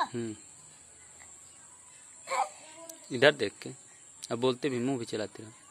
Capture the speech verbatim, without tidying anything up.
हम्म, इधर देख के अब बोलते भी, मुंह भी चलाते रहो।